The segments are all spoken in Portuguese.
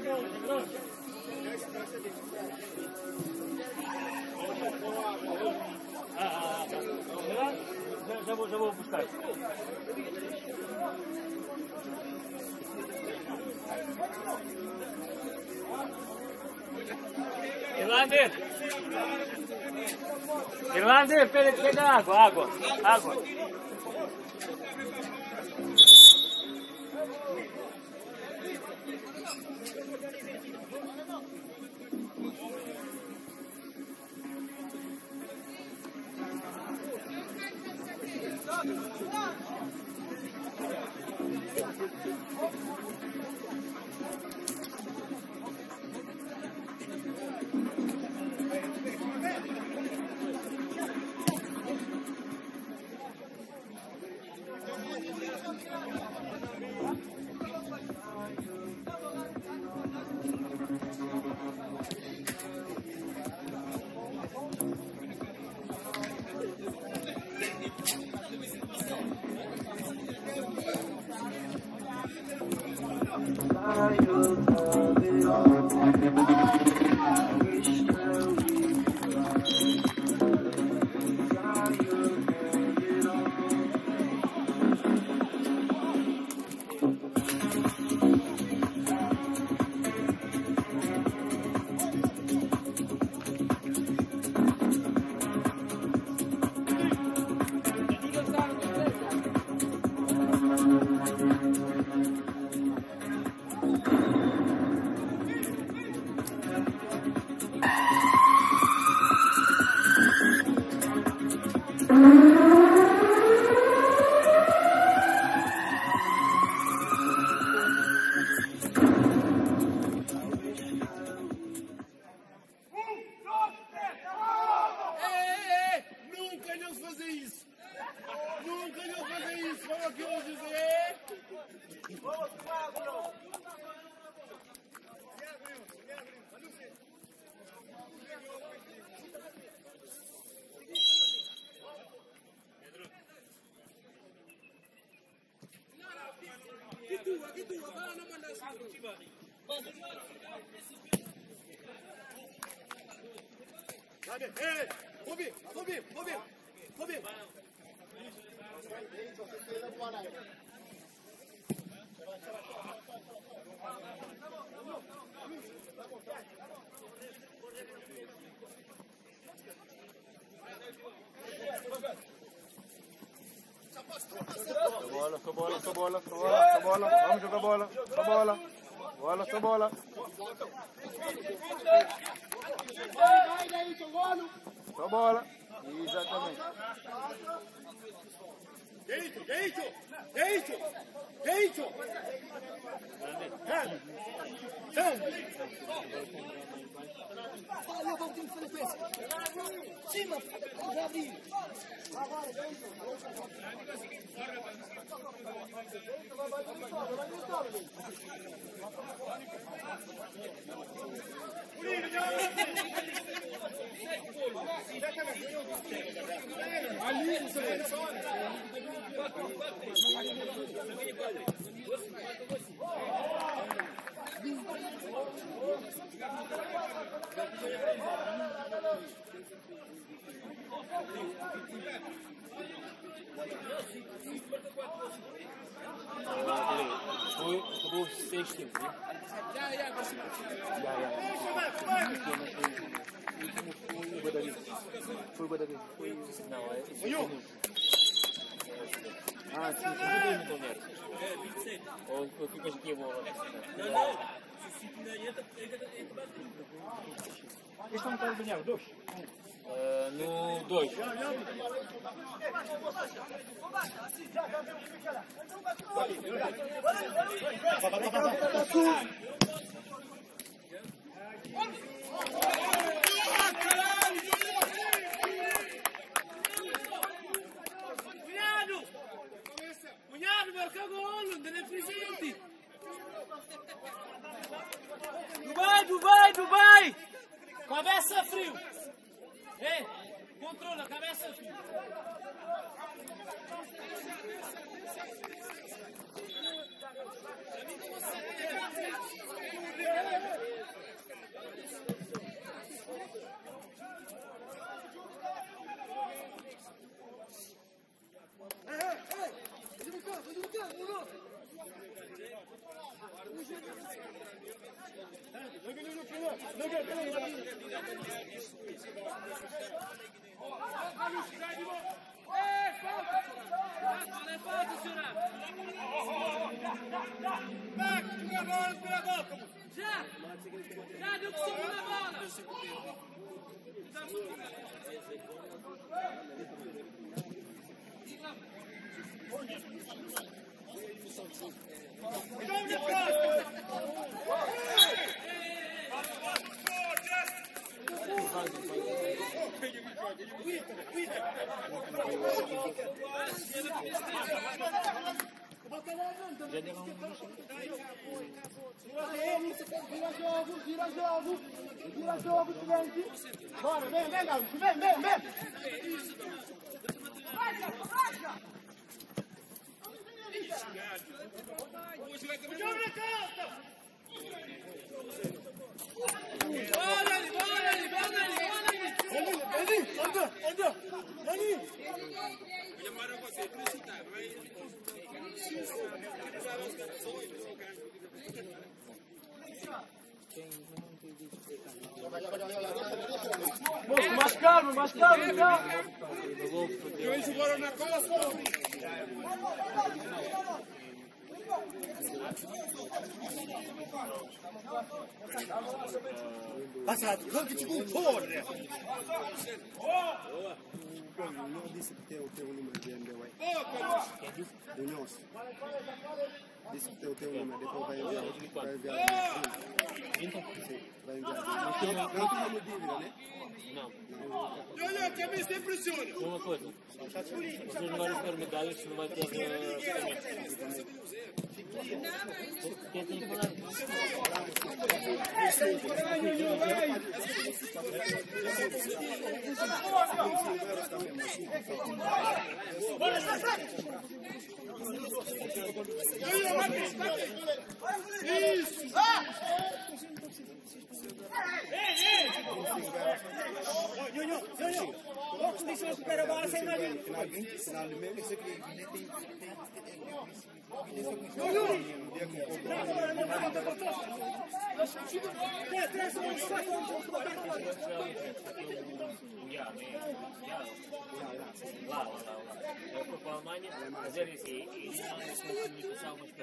Já vou buscar. Irlandeiro, pega água. Bola, vamos jogar bola, bola. Só bola, exatamente. Deito! Olha, Valtinho Felipe! Cima! Gabi! Acabou 6 tempos, né? Foi o Badawi. Não, é isso. Ah, sim, foi muito bem. Ou ficas aqui a bola? Eles estão a ganhar os dois? No 2. Cunhado, marca gol, não é presente. Dubai! Cabeça frio! Ei, controla, cabeça passa, filho. Já deu que subiu na bola! Vira jogo, Silente! Bora, vem, garoto! Vem! Mais calmo, não! Eles jogaram na costa. Passado, vamos que te corre! Não disse que tem o teu número de NDY. Do nosso. Disse que tem o teu número, depois vai enviar. Vai enviar. Não temos dívida, né? Não. Olha, que a mim sempre impressiona. Uma coisa. Vocês não vão ter medalhas, não vai ter. Quem tem que falar? Eu fui para a Alemanha fazer isso e não é comunicação, mas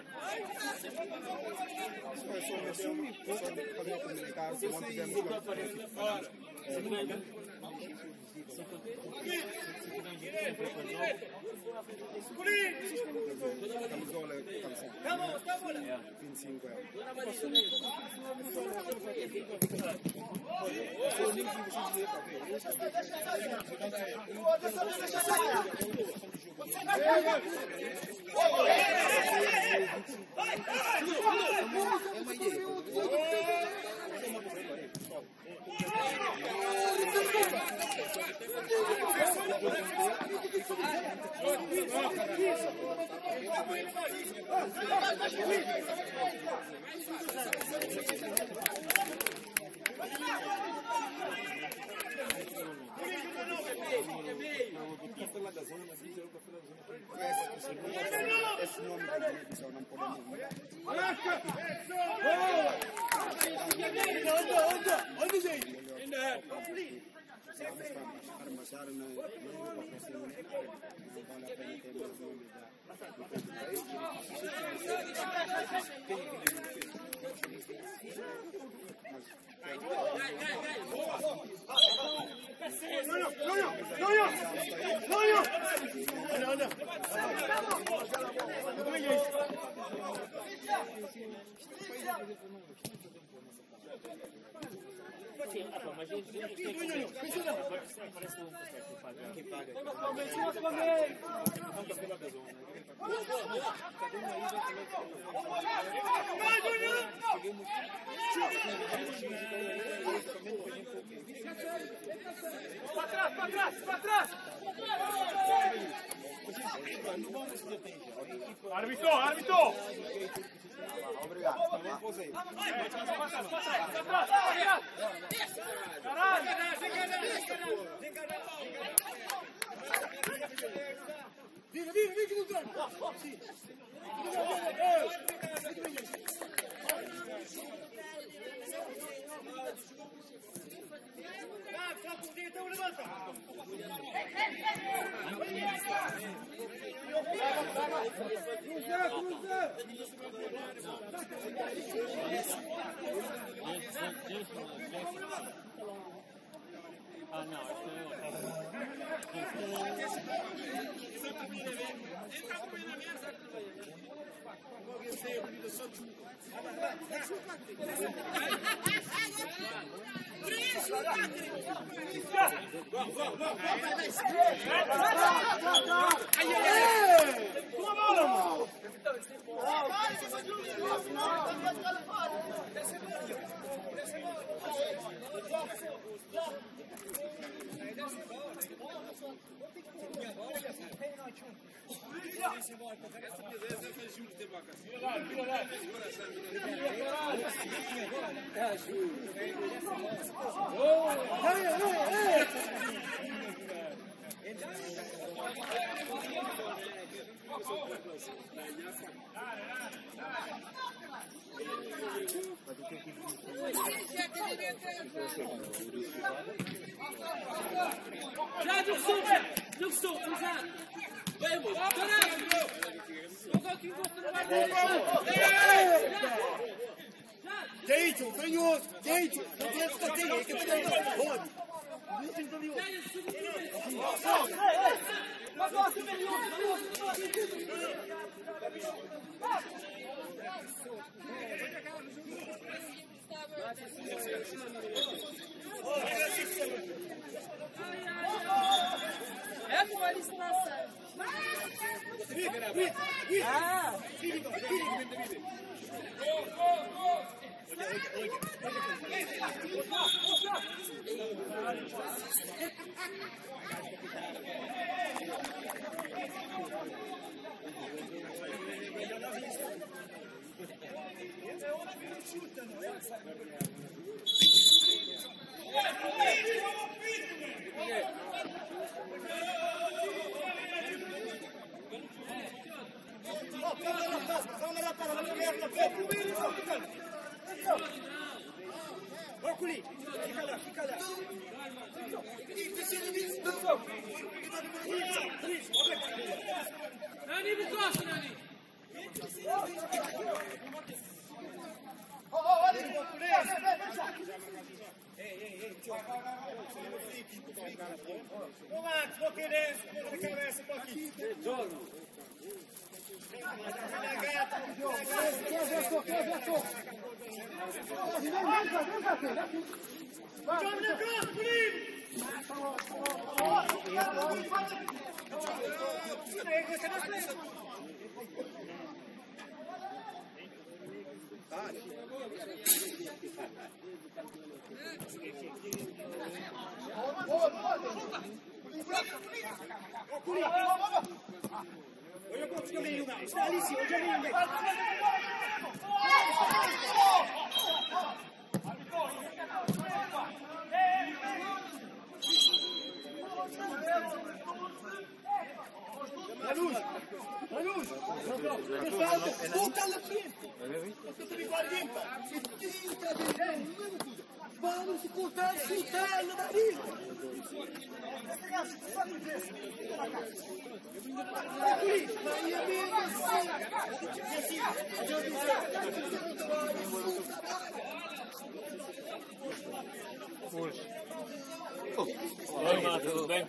Esse nome da televisão não podemos mudar. Onde, gente? Armaçar não vale a pena ter mais nome mas Parece un che paga. Pra trás! Árbitro! Obrigado. Ah, no, Deito, canhoto, deito, não tem que ficar tem que pegar pode. É boa a licitação. Ah! Nani, me costa, Nani! Vamos vou querer cabeça um pouquinho. Volta alla frente! Perché mi guardi in faccia? Vamos cortar sul terno da lì! Oi, Mato, tudo bem?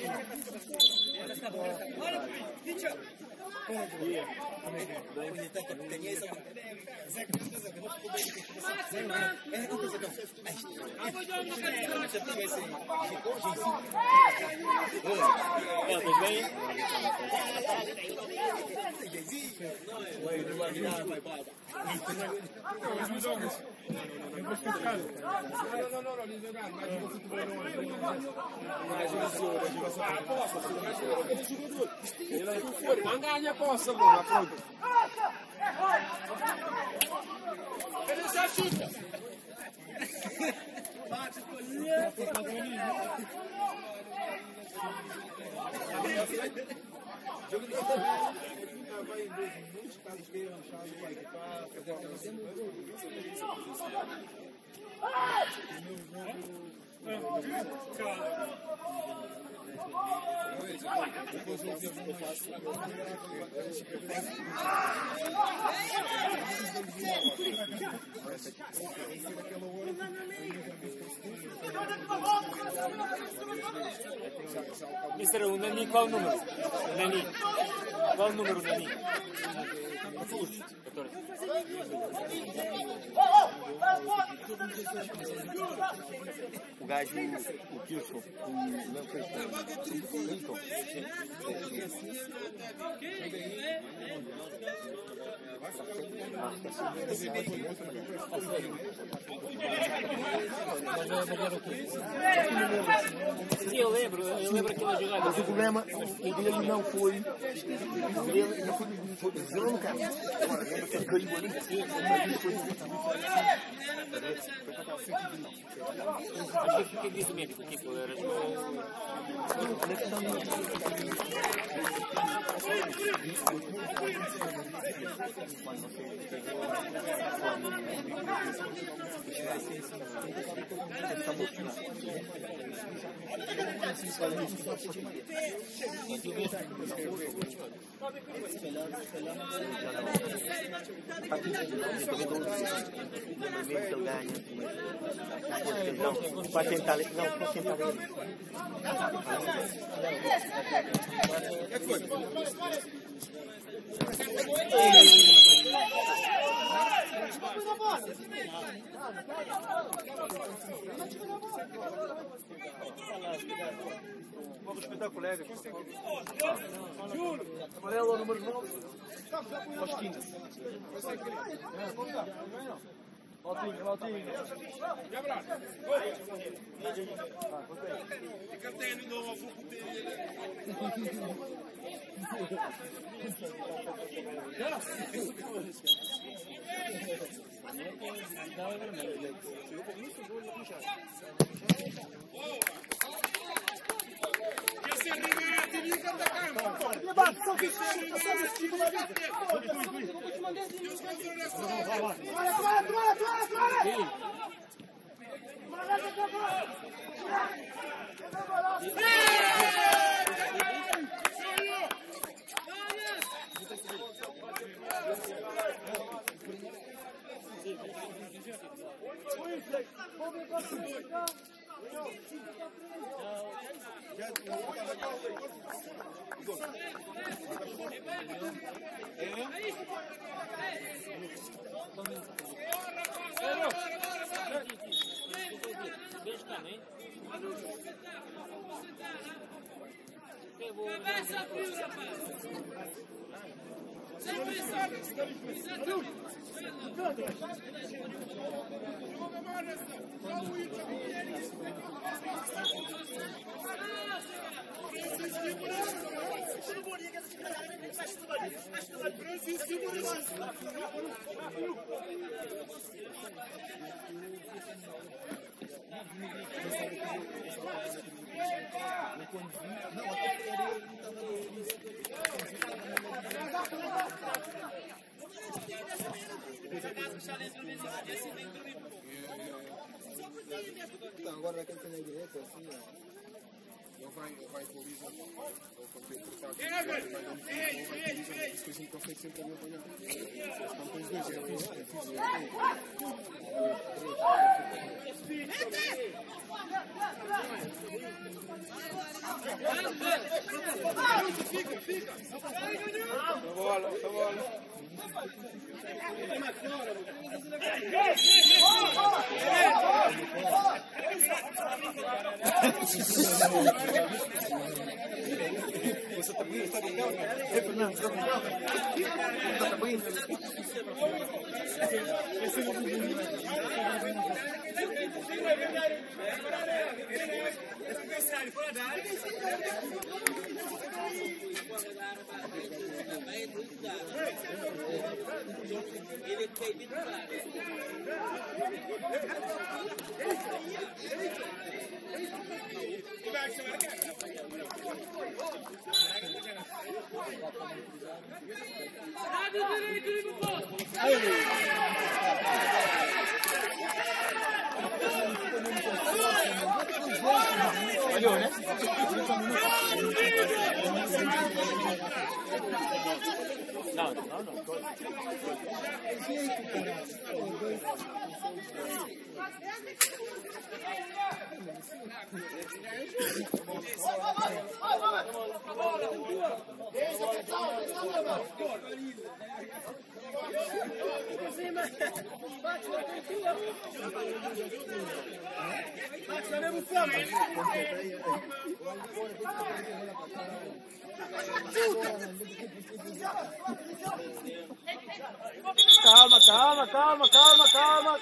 Tudo bem? Manga a minha poça, bola, pronto. Ele já chuta. Mister, o Nani, qual o número? Nani. Qual o número, Nani? 14. O gajo, o Kilson, não foi Lincoln. Sim, eu lembro aquela jogada. Mas o problema dele não foi. Ele não foi zero no carro. Agora, lembra que ele caiu ali? O que disse o médico? O que era? Vai tentar, não, pode tentar. Vamos escutar, colega. Amarelo, número 9. Aos 15. Maltinho. Então, agora naquele canal direto, assim, ó. Ele vai equalizar. Ou quando tem que cortar, depois sei sempre a minha opinião. Estão com os dois, Bola. Você também está legal? É, Fernando, está legal? Está bem? Olhou, né? Não. Calma.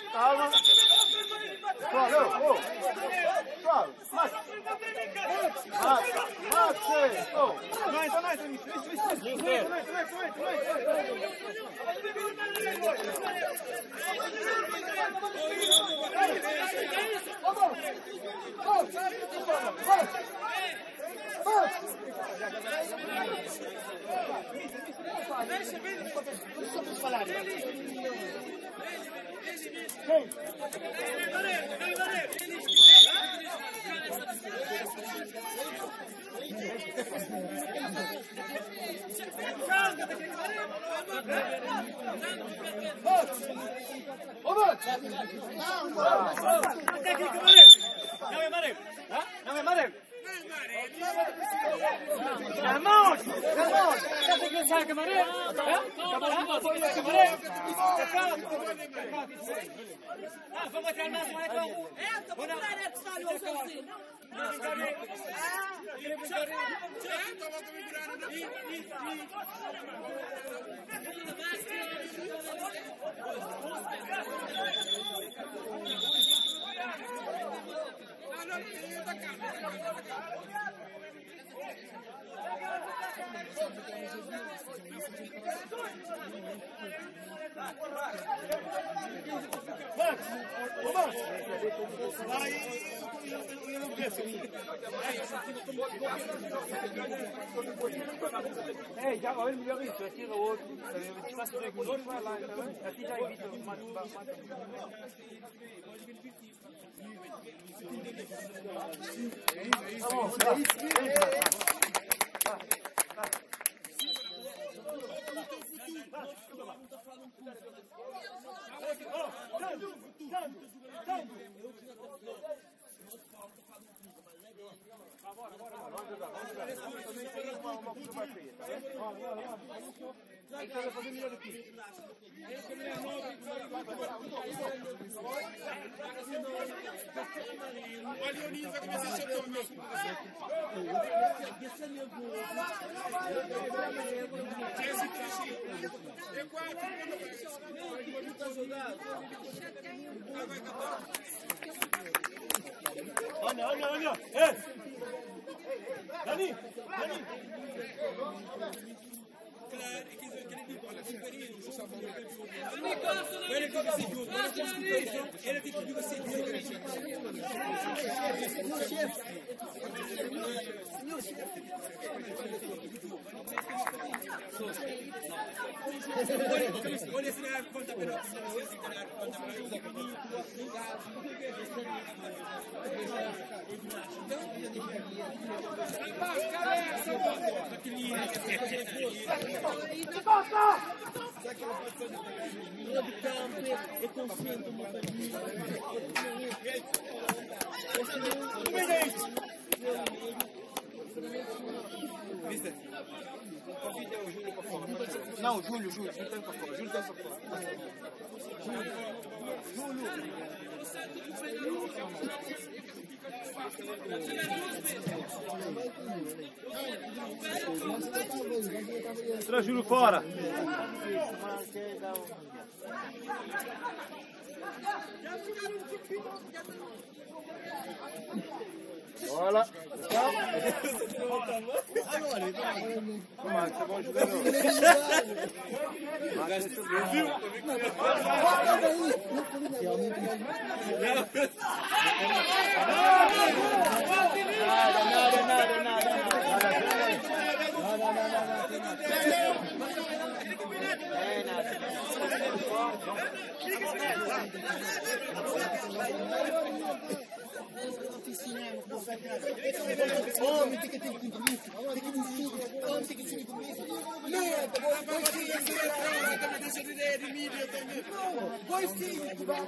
Já vai melhor isso, aqui no outro. Se passa 2 minutos, vai lá, tá bem? Assim já evita mais. Olha. Dani. É consciente do mecanismo. Não, Júlio tem para fora. Júlio tem para fora. Traz Júlio fora. Olha. Mas é bom jogador. Homem, tem que ter compromisso. Tem que ter homem, tem que ter compromisso. Pois sim, tu vai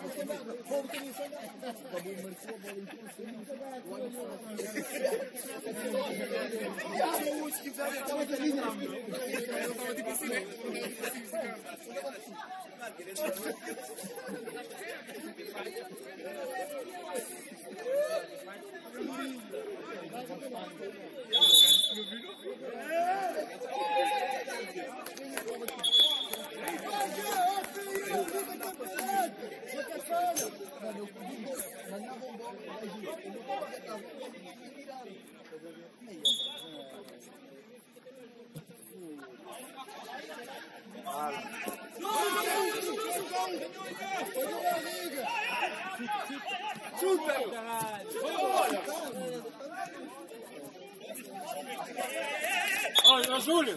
Olha, Júlio!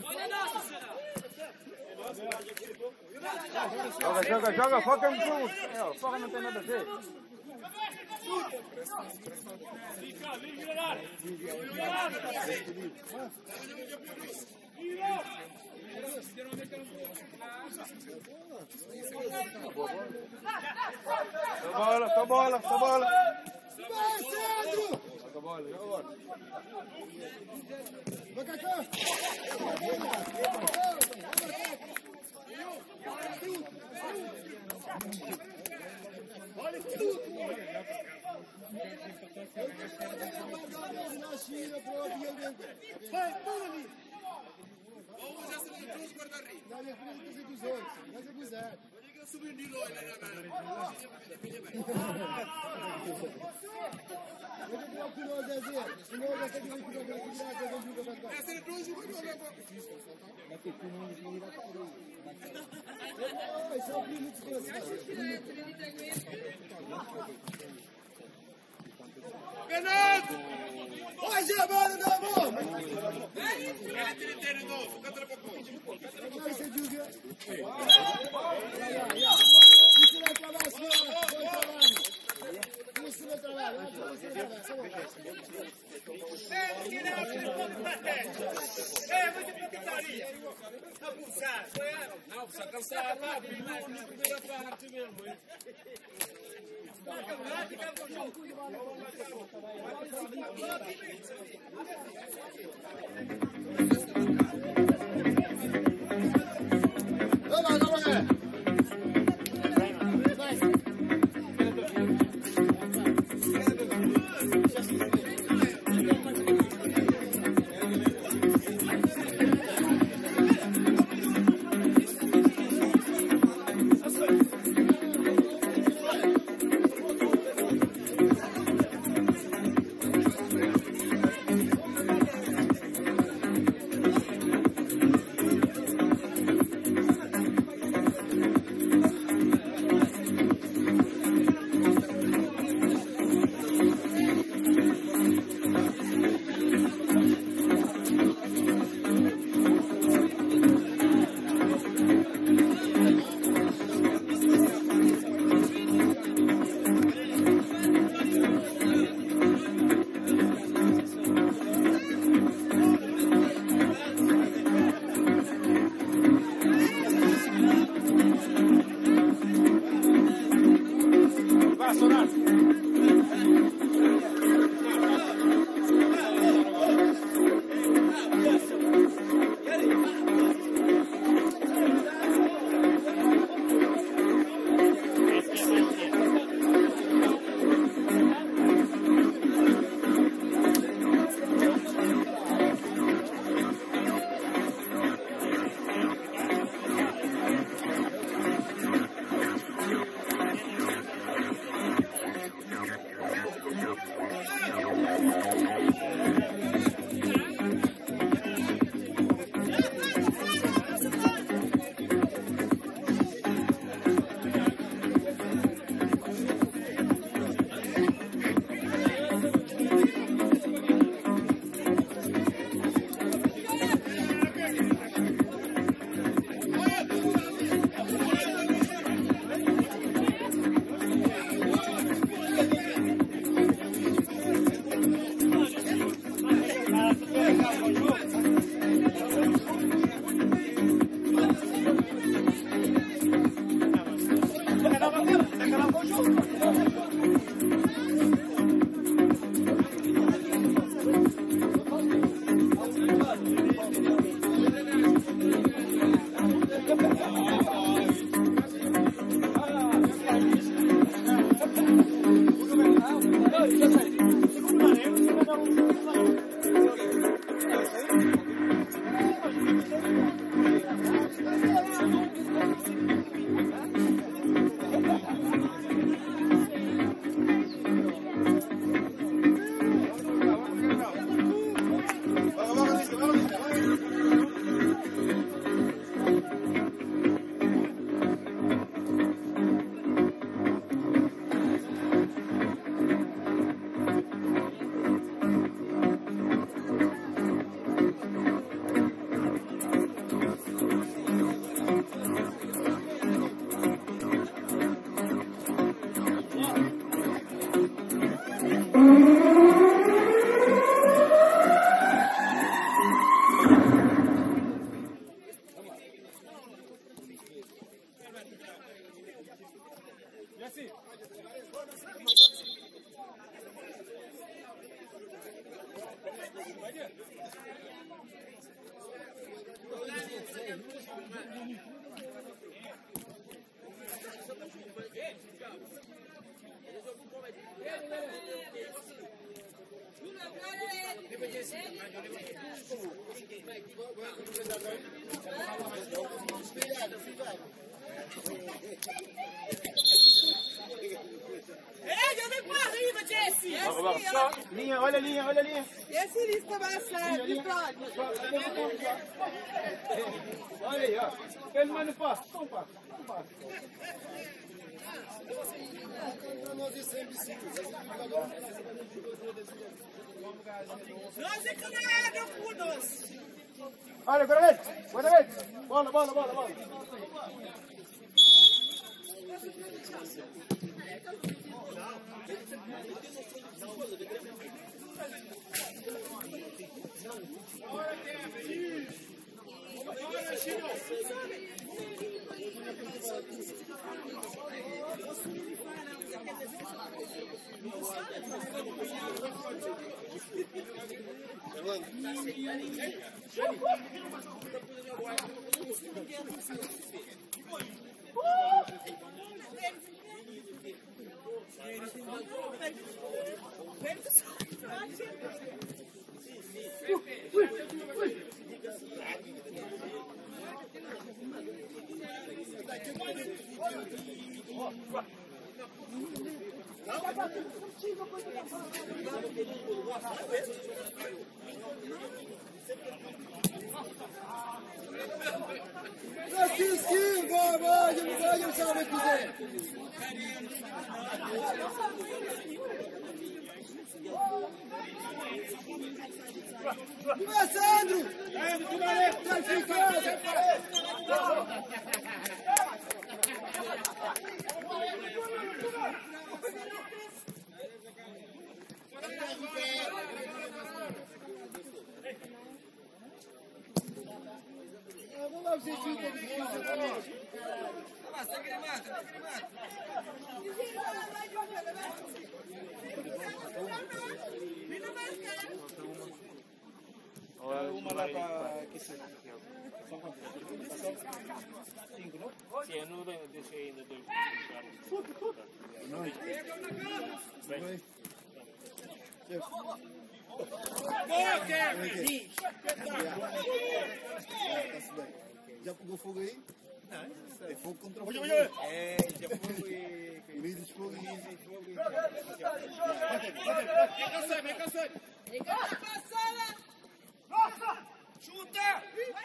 Joga, foca no jogo! Foca não tem nada a ver. Tá bola! Vai, Sandro! Joga bola! Vai cá! Olha tudo! Vai, põe ali! Vamos já subir todos os guarda-redes. Não, ele é dos outros. Mas é gozado. Liga subir de novo lá na cara. Eu vou dar o final, Zezé. O meu já tem que vir para cá. Essa é dois jogadores agora. Aqui, tu não vai ir a cara. Isso é um primo de Bernardo! Vai, Germano, meu amor! Vai ser Júlio. Isso vai trabalhar, senhora. Bom trabalho. Isso vai trabalhar. Você putaria. Abusar. Não, precisa cansar. Na primeira parte mesmo. Linha, olha a linha, olha a linha. Esse lista vai ser de fraude. Olha aí, ó. Ele mais no passo, só um passo. Um passo. Nós é camarada, putos! Olha, guarda-vete. Bola, bola, bola, bola. Francisquinho, vai, se ela quiser. Vai, Sandro! Vai ficar! Vamos lá, vocês ficam aqui. Uma lá para aquecer. São quantos? 5, não? Sim, eu não deixei ainda 2. Bem. Já pegou fogo aí? Não. É fogo contra fogo. É, já foi. Unidos de fogo e unidos de fogo. Vem cá, sai! Chuta!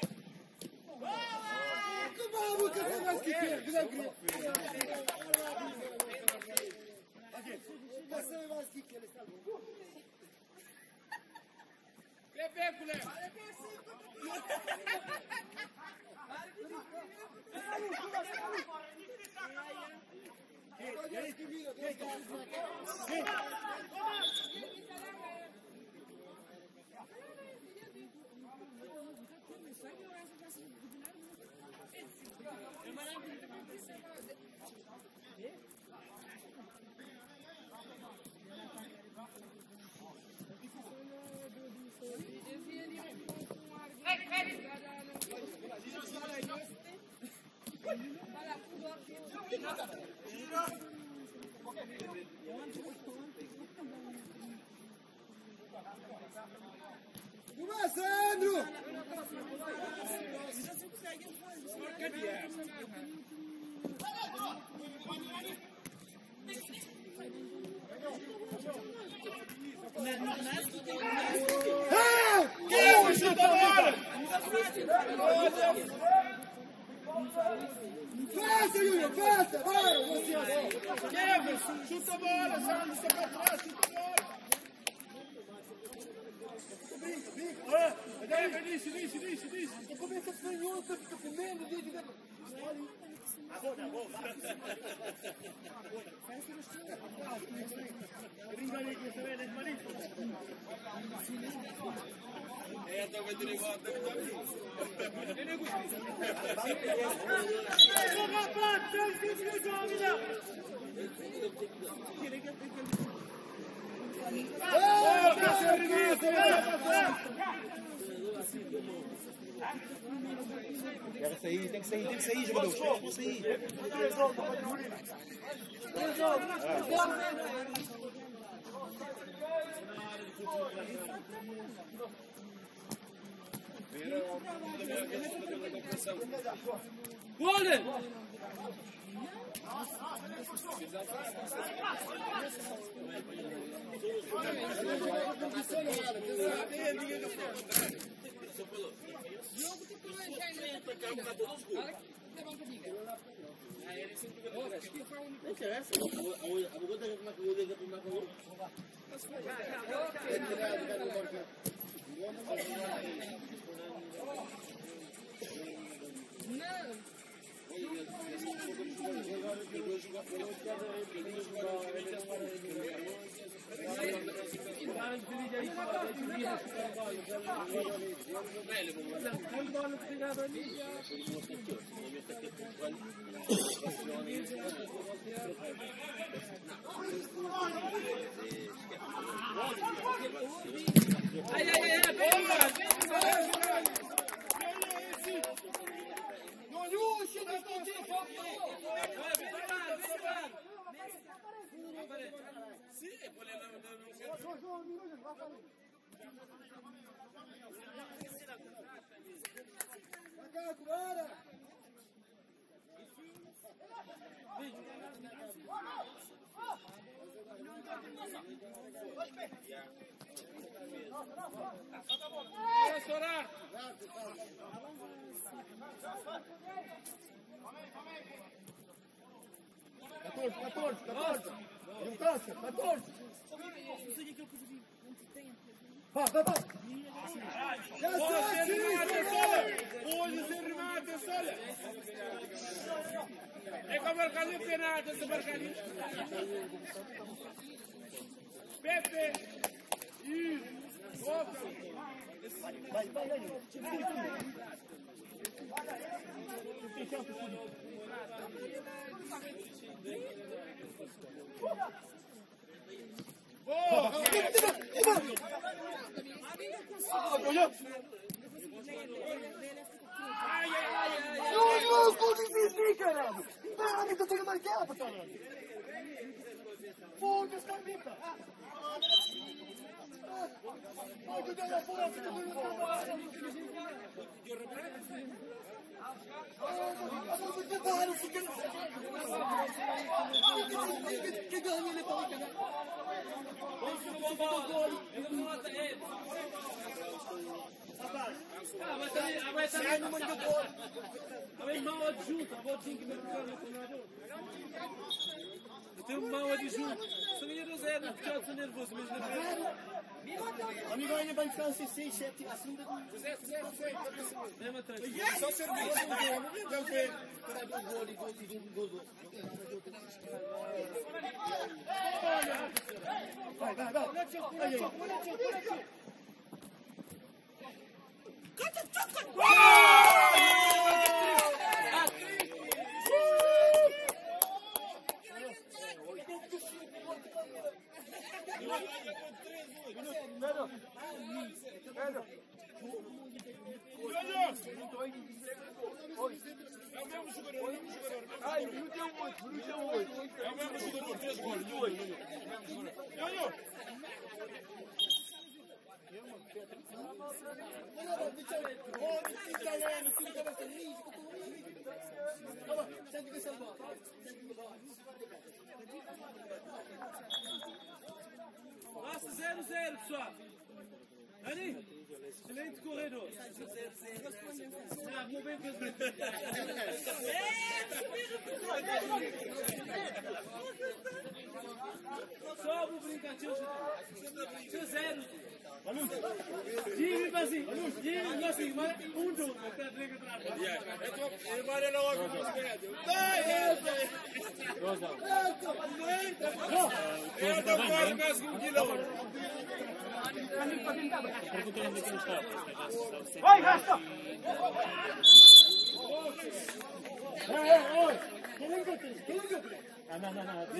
Vamos, que você mais que quer? Você mais que quer? Vem, culé! Vai, Sandro! Festa, Júnior, festa! Vai! Kevin, chuta a bola, Sandro, está para trás, chuta a bola. Início. Tu começa a ficar louco, fica comendo, fica... Quero sair, tem que sair, jogador. Tem que sair. Golden! Ecco a marcare il penale, sto marcando. Pepe! Vai. Não, pode desistir, caralho! Não, tu tem que marcar, patrão! Foda-se, carniça! Ai, que dá a porra, fica doendo pra baixo! Que ganha ele para cá? Mal adjunto, a voltinha que me reclama com o treinador. Eu tenho mal adjunto. Sou menino zero, porque eu sou nervoso, mas não é. Amigo, ainda vai ficar 6, 7, assim. Mesmo atrás. Só serviço, não foi. Para dar gol. Vai. Nossa, 0-0, pessoal. Ali, Gente corredor. Vou bem só vou brincar, tio zero. Diga assim, mas jogo, para briga atrás. Agora não há mais medo. Eu não quero mais um quilômetro. Vai, Rasta! Oi! Não.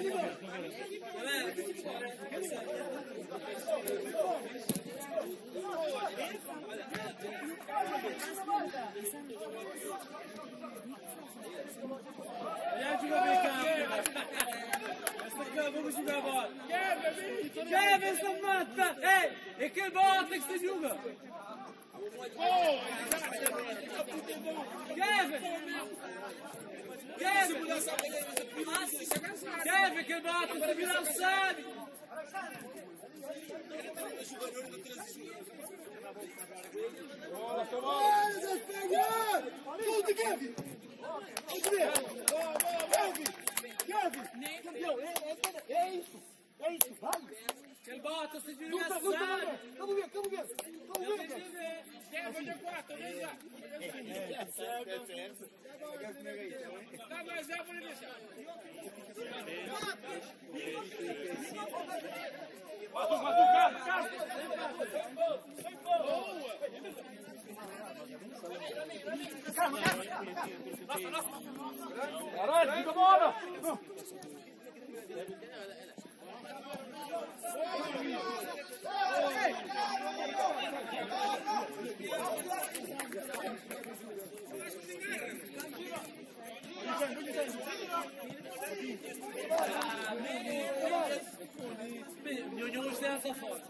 Vamos jogar bola. Kevin, Samantha! Ei, é que bola que se joga? Kevin, que bota se virar o sábio! É isso, vai! Que bota se virar o sábio! Vamos ver! Caralho, fica a bola! Nenhum dessa fora.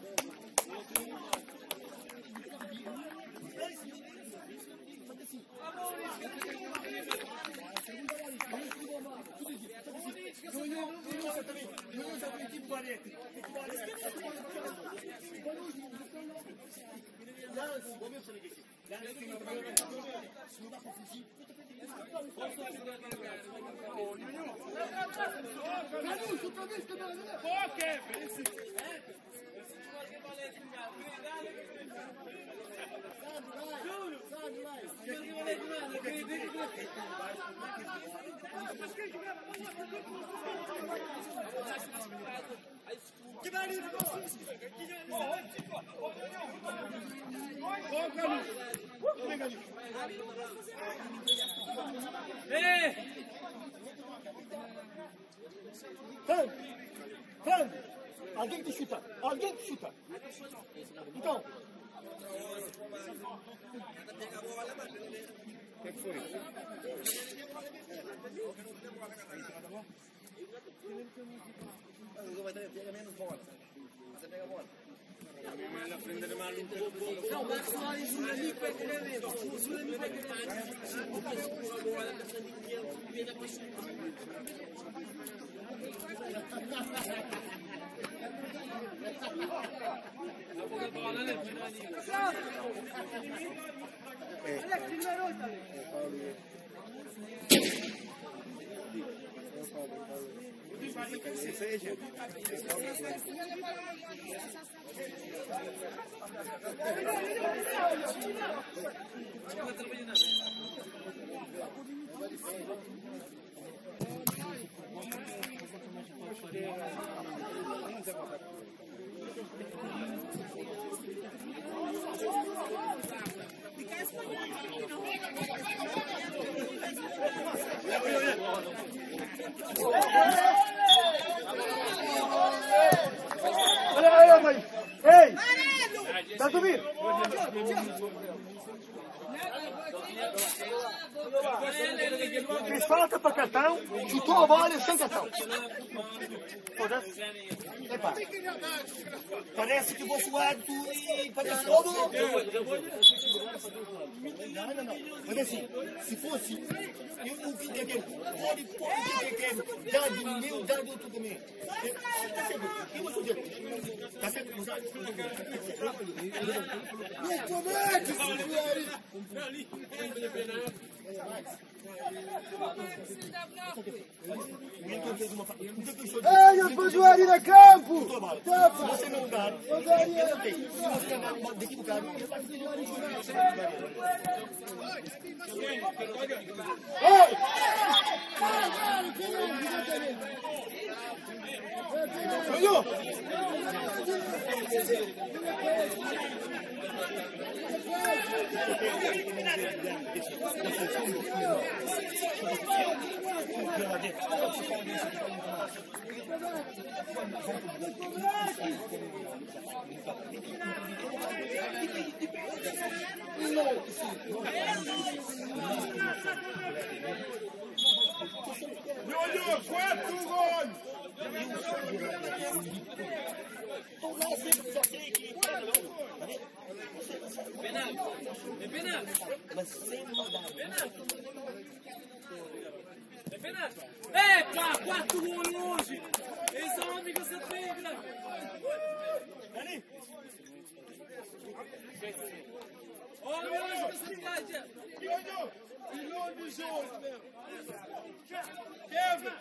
Frango! Alguém que chuta! Então! O que foi? Pega menos bola. Você pega a bola. Não, mas só isso ali pega menos. Isso ali pega Ei! Tá subindo? Fez falta para cartão, chutou a bola sem cartão. Foda-se. Epá, parece que vou suar e parece todo. Não. Mas assim, se fosse, eu fiquei pode dar do meu, dar do outro também. Eu vou fazer. Tá certo? Ei, depois o Ari na campo! Você não dá. Daqui do carro. Epa, 4 gols hoje! Esse é um amigo que você tem, né? Olha o anjo que você tem, il nom du jour. Kevin.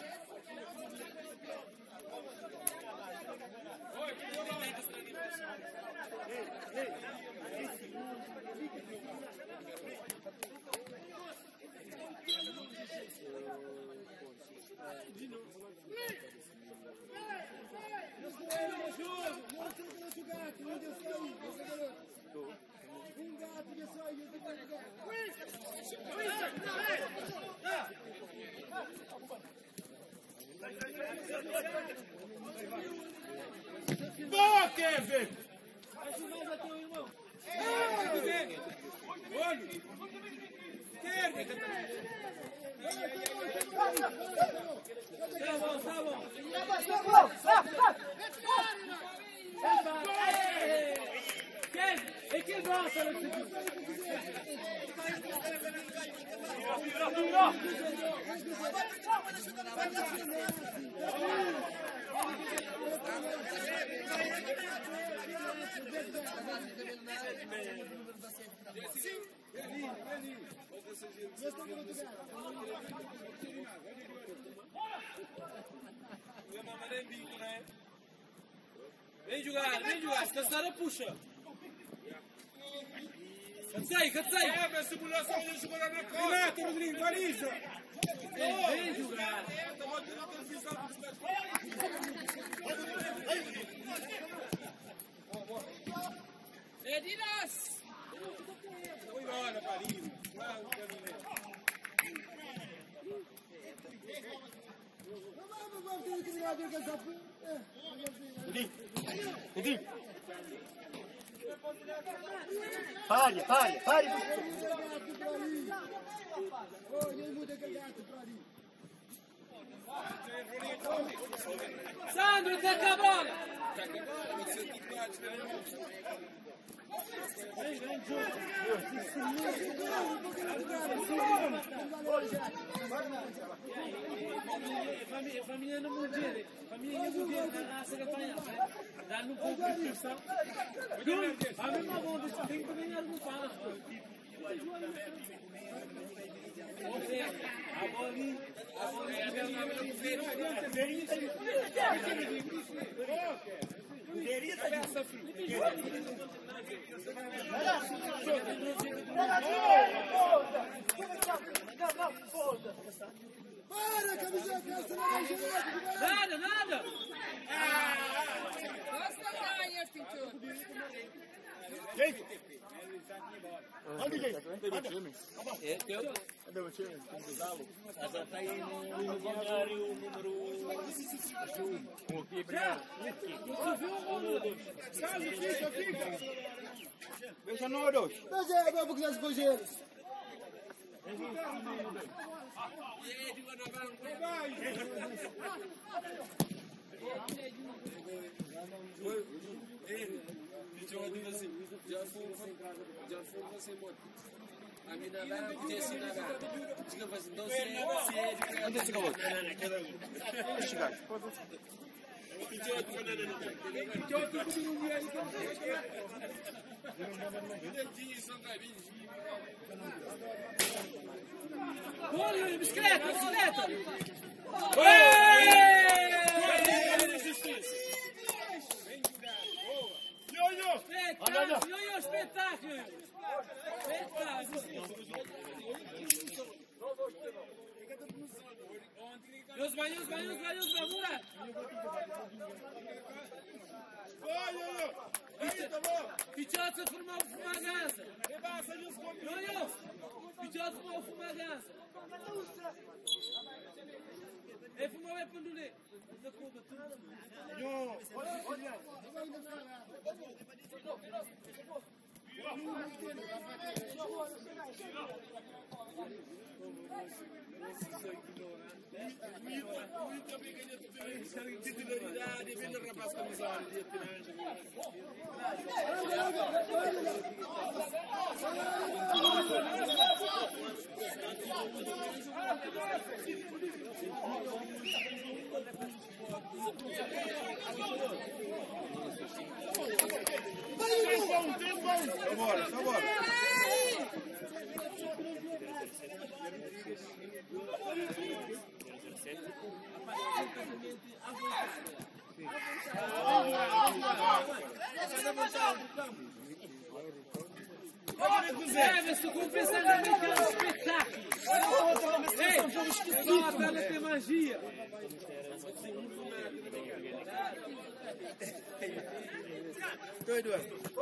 Boa, Kevin! Ajuda teu irmão. Olha! Kevin! Tá bom, tá bom. Kevin, e que gosta Vem jogar, se cansar eu puxa. Cansei! É, mas simulação de jogar na costa! Renato, Rodrigo, Marisa! Vem jogar! É de nós! Vou embora, Marisa! Rodrigo! Pare! Sandro, te cabrón! Família não mude, família não mude na raça que apanha, dá no pouco de pressão. A mesma vontade tem que ganhar no fala. Nada! Já está aí no balneário número 1 aqui Veja no dois. Mas é, vamos que nós escolhemos. A mina lá, podia assinar lá. Diga assim, não sei. Onde é que chegou? Onde chegar? Olha, bicicleta, bicicleta! Io, spettacolo! Już ma, góra! Picioță formau fumagază! Io! Picioță formau fumagază! E fumau e pândule! Titolaridade, vem o rapaz camisola de Vambora. Mas tu compensando americano espetáculo! Ei! Só a tela tem magia! Doido.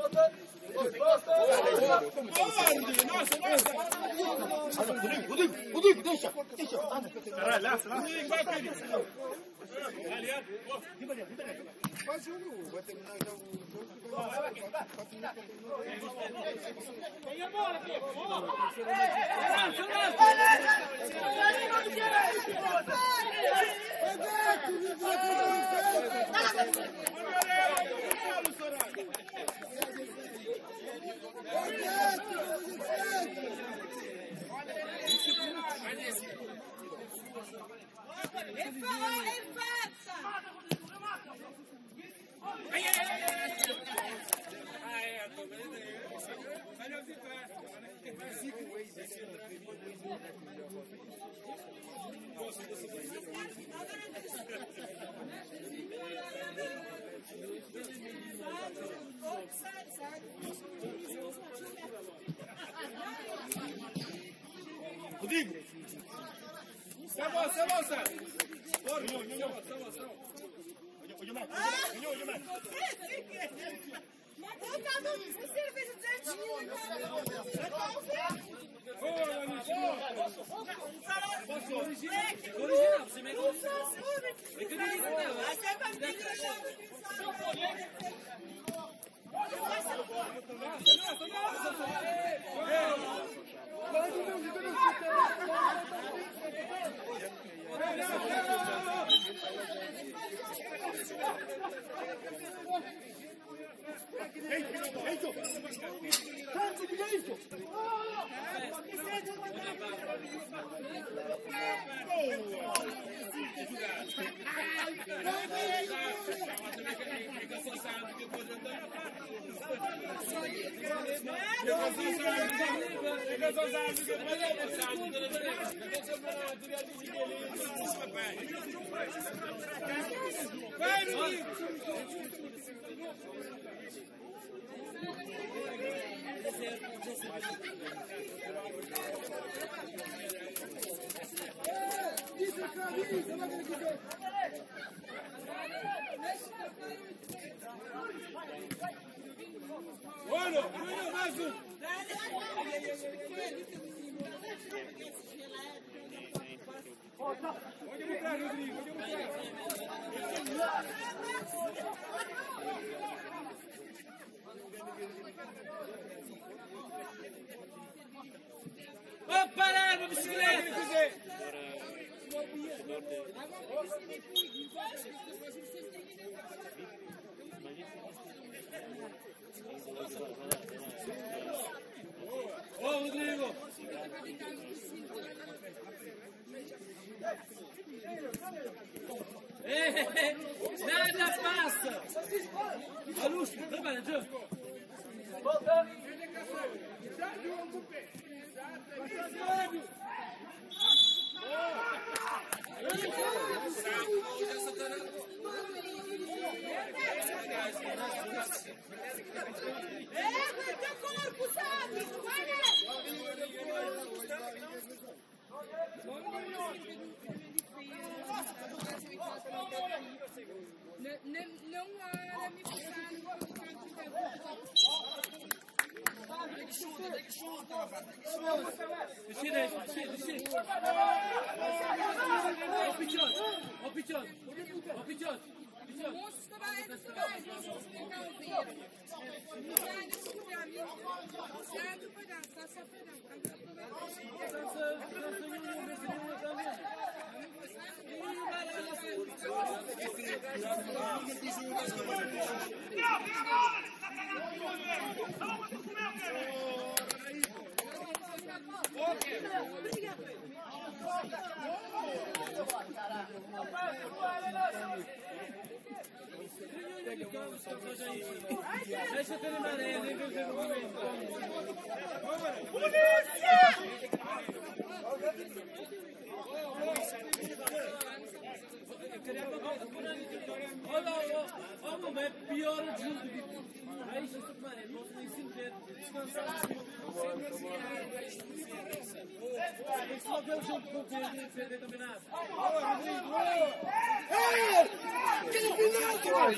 Rodrigo, deixa. Caralho, lá. Quase vai terminar já o Tem a bola aqui! Rodrigo! Salva! Original, você me gostou. Bueno, mais um. Pode mostrar, Rodrigo. Vamos parar, Nada passa! Aluxo, trabalha, João! Volta! Teu corpo, sabe? Não há me puxar no Deixa eu terminar ele, Olha, é pior a junto. Deixa eu tomar, não se ensino ver, descansar. Isso não deu junto com o CD dominado. Que final!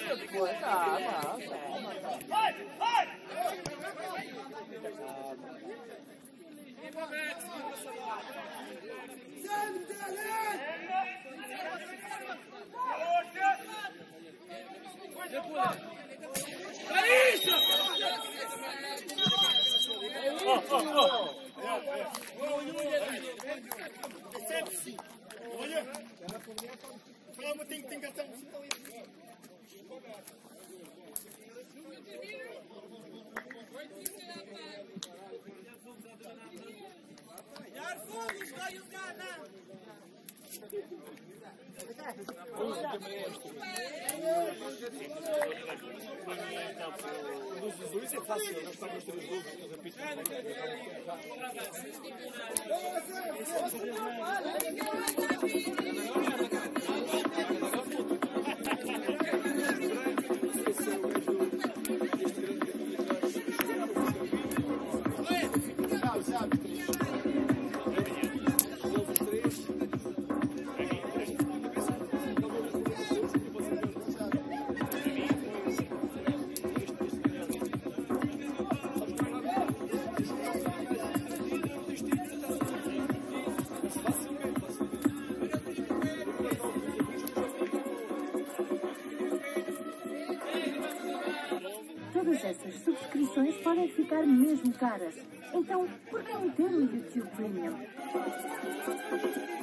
Olha, falava tem que gastar um sinal. Dos dois é fácil, nós estamos nos dois. Todas essas subscrições podem ficar mesmo caras. Então, por que meter o YouTube Premium?